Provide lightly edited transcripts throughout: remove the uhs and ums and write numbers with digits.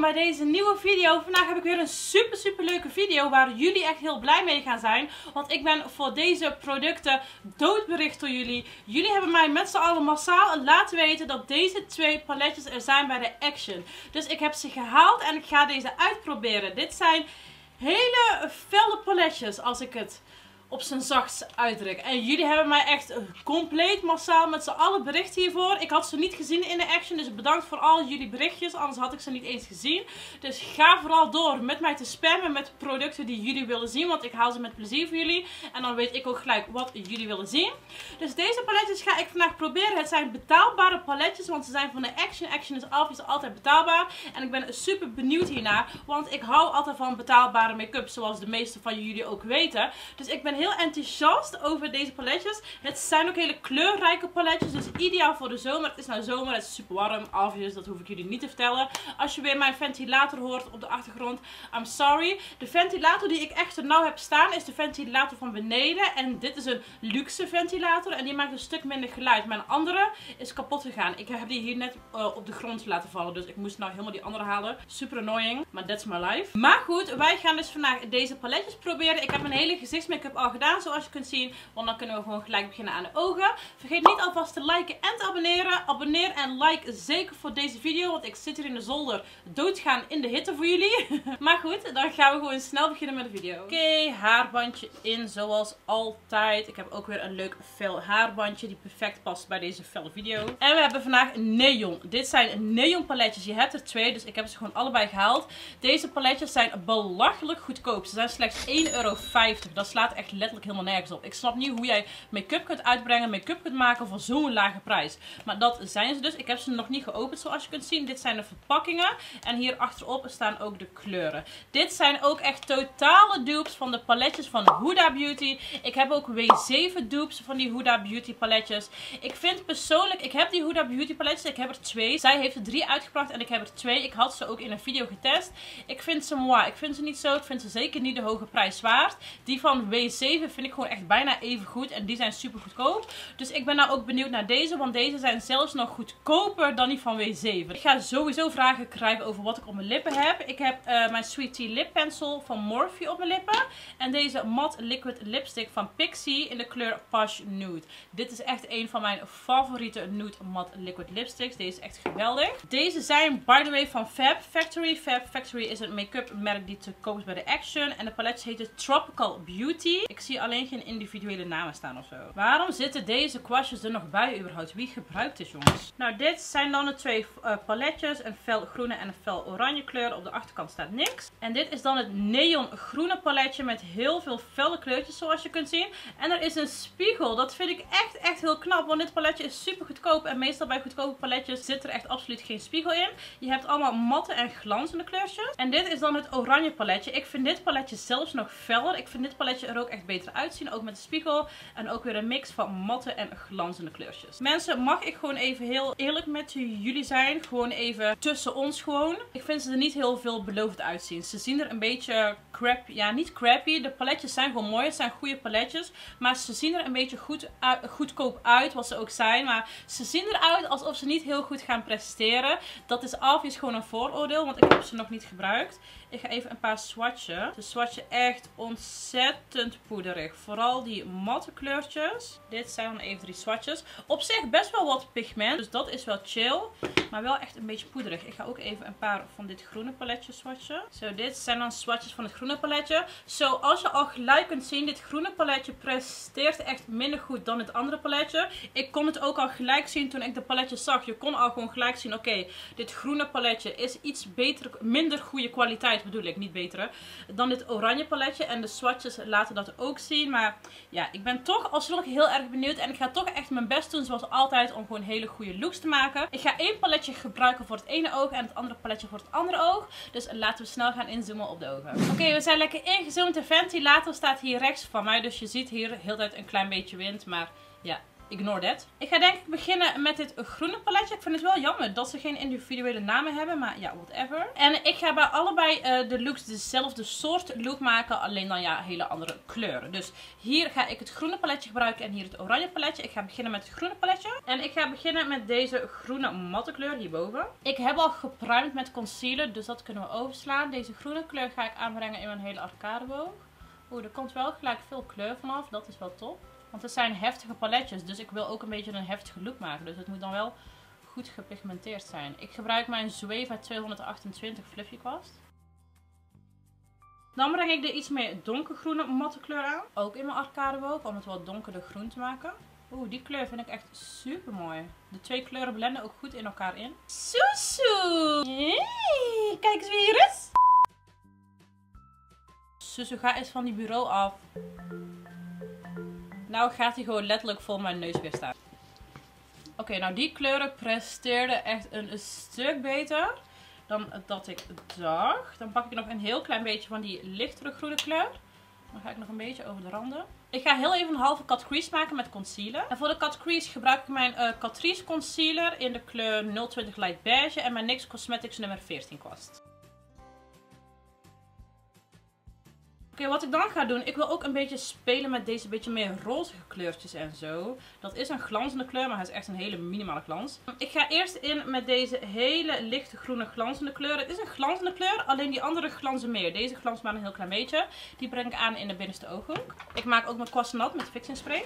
bij deze nieuwe video. Vandaag heb ik weer een super leuke video waar jullie echt heel blij mee gaan zijn. Want ik ben voor deze producten doodbericht door jullie. Jullie hebben mij met z'n allen massaal laten weten dat deze twee paletjes er zijn bij de Action. Dus ik heb ze gehaald en ik ga deze uitproberen. Dit zijn hele felle paletjes als ik het op zijn zachtst uitdruk. En jullie hebben mij echt compleet massaal met z'n allen bericht hiervoor. Ik had ze niet gezien in de Action, dus bedankt voor al jullie berichtjes. Anders had ik ze niet eens gezien. Dus ga vooral door met mij te spammen met producten die jullie willen zien. Want ik haal ze met plezier voor jullie. En dan weet ik ook gelijk wat jullie willen zien. Dus deze paletjes ga ik vandaag proberen. Het zijn betaalbare paletjes, want ze zijn van de Action. Action is altijd betaalbaar. En ik ben super benieuwd hiernaar. Want ik hou altijd van betaalbare make-up, zoals de meeste van jullie ook weten. Dus ik ben heel enthousiast over deze paletjes. Het zijn ook hele kleurrijke paletjes, dus ideaal voor de zomer. Het is nou zomer, het is super warm, obvious, dat hoef ik jullie niet te vertellen. Als je weer mijn ventilator hoort op de achtergrond, I'm sorry. De ventilator die ik echter nou heb staan is de ventilator van beneden. En dit is een luxe ventilator en die maakt een stuk minder geluid. Mijn andere is kapot gegaan. Ik heb die hier net op de grond laten vallen, dus ik moest nou helemaal die andere halen. Super annoying, maar that's my life. Maar goed, wij gaan dus vandaag deze paletjes proberen. Ik heb mijn hele gezichtsmake-up al gedaan, zoals je kunt zien. Want dan kunnen we gewoon gelijk beginnen aan de ogen. Vergeet niet alvast te liken en te abonneren. Abonneer en like zeker voor deze video. Want ik zit hier in de zolder doodgaan in de hitte voor jullie. Maar goed, dan gaan we gewoon snel beginnen met de video. Oké, haarbandje in zoals altijd. Ik heb ook weer een leuk fel haarbandje die perfect past bij deze felle video. En we hebben vandaag neon. Dit zijn neon paletjes. Je hebt er twee, dus ik heb ze gewoon allebei gehaald. Deze paletjes zijn belachelijk goedkoop. Ze zijn slechts €1,50. Dat slaat echt letterlijk helemaal nergens op. Ik snap niet hoe jij make-up kunt uitbrengen, make-up kunt maken voor zo'n lage prijs. Maar dat zijn ze dus. Ik heb ze nog niet geopend zoals je kunt zien. Dit zijn de verpakkingen. En hier achterop staan ook de kleuren. Dit zijn ook echt totale dupes van de paletjes van Huda Beauty. Ik heb ook W7 dupes van die Huda Beauty paletjes. Ik vind persoonlijk, ik heb die Huda Beauty paletjes. Ik heb er 2. Zij heeft er 3 uitgebracht en ik heb er 2. Ik had ze ook in een video getest. Ik vind ze moi. Ik vind ze niet zo. Ik vind ze zeker niet de hoge prijs waard. Die van W7 vind ik gewoon echt bijna even goed. En die zijn super goedkoop. Dus ik ben nou ook benieuwd naar deze. Want deze zijn zelfs nog goedkoper dan die van W7. Ik ga sowieso vragen krijgen over wat ik op mijn lippen heb. Ik heb mijn Sweet Tea Lip Pencil van Morphe op mijn lippen. En deze matte liquid lipstick van Pixi in de kleur Posh Nude. Dit is echt een van mijn favoriete nude matte liquid lipsticks. Deze is echt geweldig. Deze zijn by the way van Fab Factory. Fab Factory is een make-up merk die te koop is bij de Action. En de paletjes heten Tropical Beauty. Ik zie alleen geen individuele namen staan of zo. Waarom zitten deze kwastjes er nog bij überhaupt? Wie gebruikt dit, jongens? Nou, dit zijn dan de twee paletjes. Een fel groene en een fel oranje kleur. Op de achterkant staat niks. En dit is dan het neon groene paletje met heel veel felle kleurtjes zoals je kunt zien. En er is een spiegel. Dat vind ik echt heel knap. Want dit paletje is super goedkoop. En meestal bij goedkope paletjes zit er echt absoluut geen spiegel in. Je hebt allemaal matte en glanzende kleurtjes. En dit is dan het oranje paletje. Ik vind dit paletje zelfs nog feller. Ik vind dit paletje er ook echt beter uitzien. Ook met de spiegel. En ook weer een mix van matte en glanzende kleurtjes. Mensen, mag ik gewoon even heel eerlijk met jullie zijn? Gewoon even tussen ons gewoon. Ik vind ze er niet heel veel beloofd uitzien. Ze zien er een beetje crappy. Ja, niet crappy. De paletjes zijn gewoon mooi. Het zijn goede paletjes. Maar ze zien er een beetje goedkoop uit. Wat ze ook zijn. Maar ze zien eruit alsof ze niet heel goed gaan presteren. Dat is obvious gewoon een vooroordeel. Want ik heb ze nog niet gebruikt. Ik ga even een paar swatchen. Ze swatchen echt ontzettend poederig. Vooral die matte kleurtjes. Dit zijn dan even 3 swatches. Op zich best wel wat pigment. Dus dat is wel chill. Maar wel echt een beetje poederig. Ik ga ook even een paar van dit groene paletje swatchen. Zo, dit zijn dan swatches van het groene paletje. Zo, als je al gelijk kunt zien, dit groene paletje presteert echt minder goed dan het andere paletje. Ik kon het ook al gelijk zien toen ik de paletjes zag. Je kon al gewoon gelijk zien, oké, dit groene paletje is iets beter, minder goede kwaliteit bedoel ik, niet betere, dan dit oranje paletje. En de swatches laten dat ook zien. Maar ja, ik ben toch alsnog heel erg benieuwd. En ik ga toch echt mijn best doen, zoals altijd, om gewoon hele goede looks te maken. Ik ga 1 paletje gebruiken voor het ene oog en het andere paletje voor het andere oog. Dus laten we snel gaan inzoomen op de ogen. Oké, we zijn lekker ingezoomd. De ventilator staat hier rechts van mij. Dus je ziet hier heel de tijd een klein beetje wind. Maar ja, ignore that. Ik ga denk ik beginnen met dit groene paletje. Ik vind het wel jammer dat ze geen individuele namen hebben. Maar ja, whatever. En ik ga bij allebei de looks dezelfde soort look maken. Alleen dan ja, hele andere kleuren. Dus hier ga ik het groene paletje gebruiken en hier het oranje paletje. Ik ga beginnen met het groene paletje. En ik ga beginnen met deze groene matte kleur hierboven. Ik heb al gepruimd met concealer, dus dat kunnen we overslaan. Deze groene kleur ga ik aanbrengen in mijn hele arcadeboog. Oeh, er komt wel gelijk veel kleur vanaf. Dat is wel top. Want het zijn heftige paletjes, dus ik wil ook een beetje een heftige look maken. Dus het moet dan wel goed gepigmenteerd zijn. Ik gebruik mijn Zoeva 228 Fluffy Kwast. Dan breng ik de iets meer donkergroene matte kleur aan. Ook in mijn arcadeboog, om het wat donkerder groen te maken. Oeh, die kleur vind ik echt super mooi. De twee kleuren blenden ook goed in elkaar in. Susu! Hey, kijk eens wie hier is. Susu, ga eens van die bureau af. Nou gaat hij gewoon letterlijk voor mijn neus weer staan. Oké, nou die kleuren presteerden echt een stuk beter dan dat ik dacht. Dan pak ik nog een heel klein beetje van die lichtere groene kleur. Dan ga ik nog een beetje over de randen. Ik ga heel even een halve cut crease maken met concealer. En voor de cut crease gebruik ik mijn Catrice concealer in de kleur 020 Light Beige en mijn NYX Cosmetics nummer 14 kwast. Oké, wat ik dan ga doen, ik wil ook een beetje spelen met deze beetje meer rozige kleurtjes en zo. Dat is een glanzende kleur, maar hij is echt een hele minimale glans. Ik ga eerst in met deze hele lichte groene glanzende kleur. Het is een glanzende kleur, alleen die andere glanzen meer. Deze glans maar een heel klein beetje. Die breng ik aan in de binnenste ooghoek. Ik maak ook mijn kwast nat met fixing spray.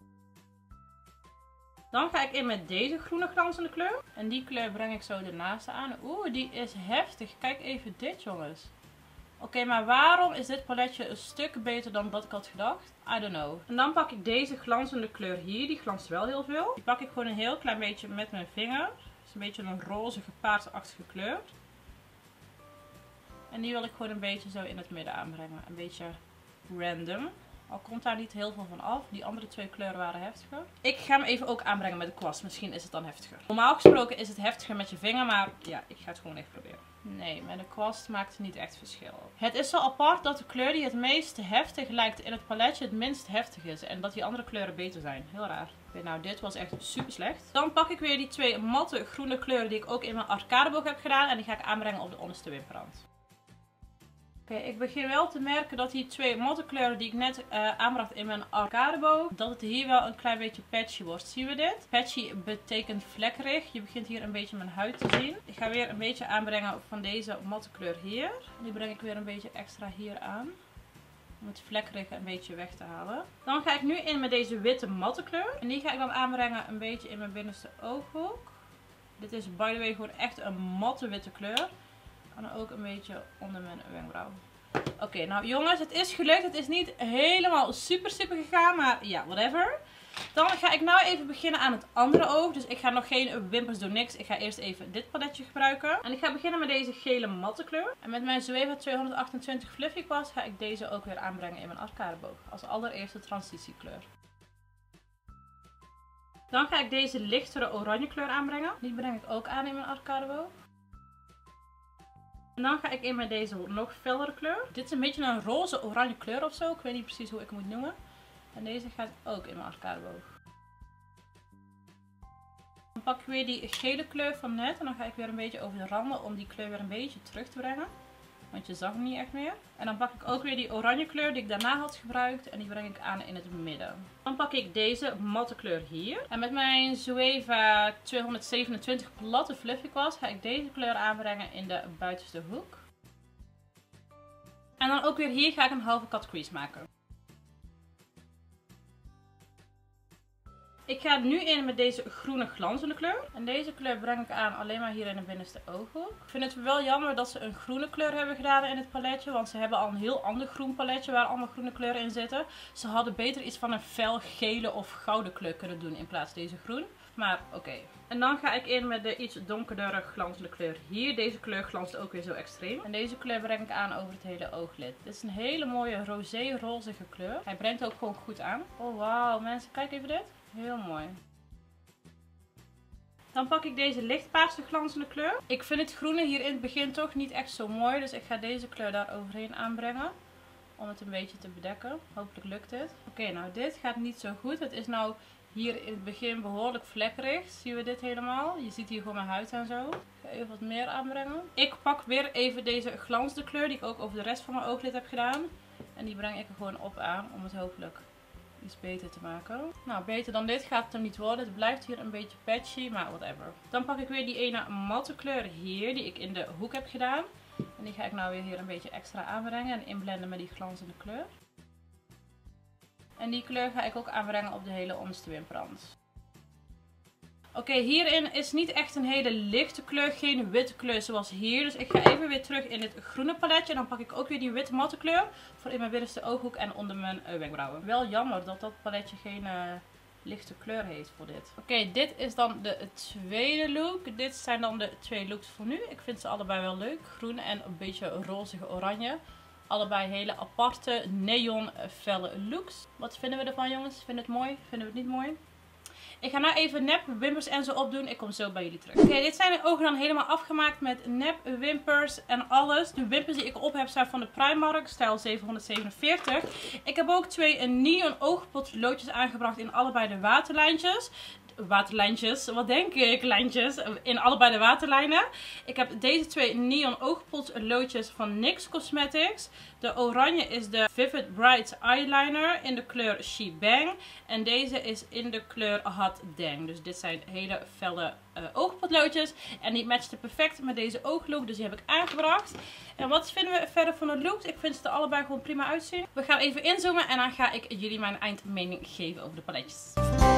Dan ga ik in met deze groene glanzende kleur. En die kleur breng ik zo ernaast aan. Oeh, die is heftig. Kijk even dit, jongens. Oké, maar waarom is dit paletje een stuk beter dan dat ik had gedacht? I don't know. En dan pak ik deze glanzende kleur hier. Die glanst wel heel veel. Die pak ik gewoon een heel klein beetje met mijn vinger. Het is een beetje een rozige paarsachtige kleur. En die wil ik gewoon een beetje zo in het midden aanbrengen. Een beetje random. Al komt daar niet heel veel van af. Die andere twee kleuren waren heftiger. Ik ga hem even ook aanbrengen met de kwast. Misschien is het dan heftiger. Normaal gesproken is het heftiger met je vinger. Maar ja, ik ga het gewoon even proberen. Nee, met de kwast maakt het niet echt verschil. Het is zo apart dat de kleur die het meest heftig lijkt in het paletje het minst heftig is. En dat die andere kleuren beter zijn. Heel raar. Oké, nou dit was echt super slecht. Dan pak ik weer die twee matte groene kleuren die ik ook in mijn arcadeboog heb gedaan. En die ga ik aanbrengen op de onderste wimperrand. Oké, ik begin wel te merken dat die twee matte kleuren die ik net aanbracht in mijn arcadeboog, dat het hier wel een klein beetje patchy wordt. Zien we dit? Patchy betekent vlekkerig. Je begint hier een beetje mijn huid te zien. Ik ga weer een beetje aanbrengen van deze matte kleur hier. Die breng ik weer een beetje extra hier aan. Om het vlekkerige een beetje weg te halen. Dan ga ik nu in met deze witte matte kleur. En die ga ik dan aanbrengen een beetje in mijn binnenste ooghoek. Dit is by the way gewoon echt een matte witte kleur. En ook een beetje onder mijn wenkbrauw. Oké, nou jongens, het is gelukt. Het is niet helemaal super gegaan, maar ja, whatever. Dan ga ik nou even beginnen aan het andere oog. Dus ik ga nog geen wimpers doen, niks. Ik ga eerst even dit paletje gebruiken. En ik ga beginnen met deze gele matte kleur. En met mijn Zoeva 228 Fluffy Kwast ga ik deze ook weer aanbrengen in mijn arcadeboog. Als allereerste transitiekleur. Dan ga ik deze lichtere oranje kleur aanbrengen. Die breng ik ook aan in mijn arcadeboog. En dan ga ik in met deze nog fellere kleur. Dit is een beetje een roze oranje kleur of zo. Ik weet niet precies hoe ik het moet noemen. En deze gaat ook in mijn arcadeboog. Dan pak ik weer die gele kleur van net. En dan ga ik weer een beetje over de randen om die kleur weer een beetje terug te brengen. Want je zag hem niet echt meer. En dan pak ik ook weer die oranje kleur die ik daarna had gebruikt. En die breng ik aan in het midden. Dan pak ik deze matte kleur hier. En met mijn Zoeva 227 platte Fluffy Kwast ga ik deze kleur aanbrengen in de buitenste hoek. En dan ook weer hier ga ik een halve cut crease maken. Ik ga nu in met deze groene glanzende kleur. En deze kleur breng ik aan alleen maar hier in de binnenste ooghoek. Ik vind het wel jammer dat ze een groene kleur hebben gedaan in het paletje. Want ze hebben al een heel ander groen paletje waar allemaal groene kleuren in zitten. Ze hadden beter iets van een fel gele of gouden kleur kunnen doen in plaats van deze groen. Maar oké. En dan ga ik in met de iets donkerdere glanzende kleur hier. Deze kleur glanst ook weer zo extreem. En deze kleur breng ik aan over het hele ooglid. Dit is een hele mooie rosé-rozige kleur. Hij brengt ook gewoon goed aan. Oh wauw mensen, kijk even dit. Heel mooi. Dan pak ik deze lichtpaarse glanzende kleur. Ik vind het groene hier in het begin toch niet echt zo mooi. Dus ik ga deze kleur daar overheen aanbrengen. Om het een beetje te bedekken. Hopelijk lukt het. Oké, nou dit gaat niet zo goed. Het is nou hier in het begin behoorlijk vlekkerig. Zien we dit helemaal? Je ziet hier gewoon mijn huid en zo. Ik ga even wat meer aanbrengen. Ik pak weer even deze glanzende kleur die ik ook over de rest van mijn ooglid heb gedaan. En die breng ik er gewoon op aan om het hopelijk iets beter te maken. Nou, beter dan dit gaat het hem niet worden. Het blijft hier een beetje patchy, maar whatever. Dan pak ik weer die ene matte kleur hier die ik in de hoek heb gedaan. En die ga ik nou weer hier een beetje extra aanbrengen en inblenden met die glanzende kleur. En die kleur ga ik ook aanbrengen op de hele onderste wimperrand. Oké, hierin is niet echt een hele lichte kleur, geen witte kleur zoals hier. Dus ik ga even weer terug in dit groene paletje. En dan pak ik ook weer die witte matte kleur voor in mijn binnenste ooghoek en onder mijn wenkbrauwen. Wel jammer dat dat paletje geen lichte kleur heeft voor dit. Oké, dit is dan de tweede look. Dit zijn dan de twee looks voor nu. Ik vind ze allebei wel leuk. Groen en een beetje rozige oranje. Allebei hele aparte neon felle looks. Wat vinden we ervan, jongens? Vinden we het mooi? Vinden we het niet mooi? Ik ga nou even nep wimpers en zo opdoen. Ik kom zo bij jullie terug. Oké, dit zijn de ogen dan helemaal afgemaakt met nep wimpers en alles. De wimpers die ik op heb zijn van de Primark, stijl 747. Ik heb ook twee neon oogpotloodjes aangebracht in allebei de waterlijntjes. Waterlijntjes, wat denk ik? Lijntjes in allebei de waterlijnen. Ik heb deze twee neon oogpotloodjes van NYX Cosmetics. De oranje is de Vivid Bright Eyeliner in de kleur She Bang. En deze is in de kleur Hot Dang. Dus dit zijn hele felle oogpotloodjes. En die matchten perfect met deze ooglook. Dus die heb ik aangebracht. En wat vinden we verder van de looks? Ik vind ze er allebei gewoon prima uitzien. We gaan even inzoomen en dan ga ik jullie mijn eindmening geven over de paletjes.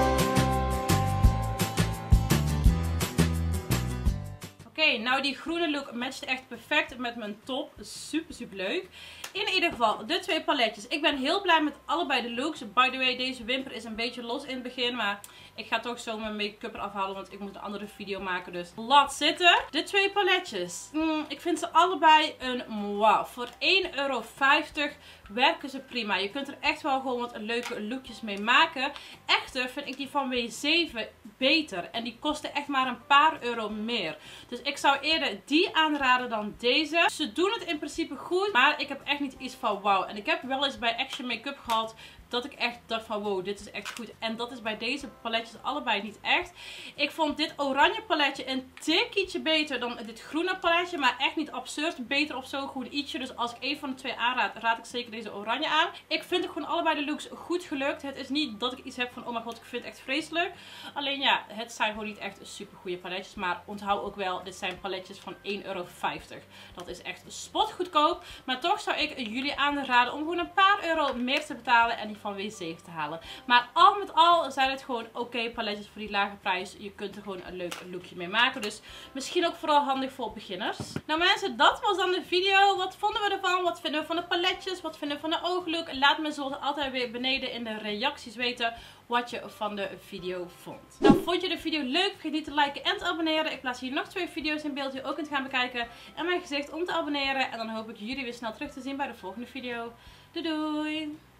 Oké, nou die groene look matcht echt perfect met mijn top. Super, super leuk. In ieder geval, de twee paletjes. Ik ben heel blij met allebei de looks. By the way, deze wimper is een beetje los in het begin. Maar ik ga toch zo mijn make-up eraf halen. Want ik moet een andere video maken. Dus laat zitten. De twee paletjes. Ik vind ze allebei een moi. Voor €1,50 werken ze prima. Je kunt er echt wel gewoon wat leuke lookjes mee maken. Echter vind ik die van W7 beter. En die kosten echt maar een paar euro meer. Dus ik zou eerder die aanraden dan deze. Ze doen het in principe goed. Maar ik heb echt niet iets van wauw. En ik heb wel eens bij Action Make-up gehad dat ik echt dacht van wow, dit is echt goed. En dat is bij deze paletjes allebei niet echt. Ik vond dit oranje paletje een tikkietje beter dan dit groene paletje. Maar echt niet absurd beter of zo. Gewoon ietsje. Dus als ik één van de twee aanraad, raad ik zeker deze oranje aan. Ik vind ook gewoon allebei de looks goed gelukt. Het is niet dat ik iets heb van oh mijn god, ik vind het echt vreselijk. Alleen ja, het zijn gewoon niet echt super goede paletjes. Maar onthoud ook wel, dit zijn paletjes van €1,50. Dat is echt spotgoedkoop. Maar toch zou ik jullie aanraden om gewoon een paar euro meer te betalen en die van W7 te halen. Maar al met al zijn het gewoon oké paletjes voor die lage prijs. Je kunt er gewoon een leuk lookje mee maken. Dus misschien ook vooral handig voor beginners. Nou mensen, dat was dan de video. Wat vonden we ervan? Wat vinden we van de paletjes? Wat vinden we van de ooglook? Laat me zoals altijd weer beneden in de reacties weten wat je van de video vond. Nou, vond je de video leuk? Vergeet niet te liken en te abonneren. Ik plaats hier nog 2 video's in beeld die je ook kunt gaan bekijken. En mijn gezicht om te abonneren. En dan hoop ik jullie weer snel terug te zien bij de volgende video. Doei doei!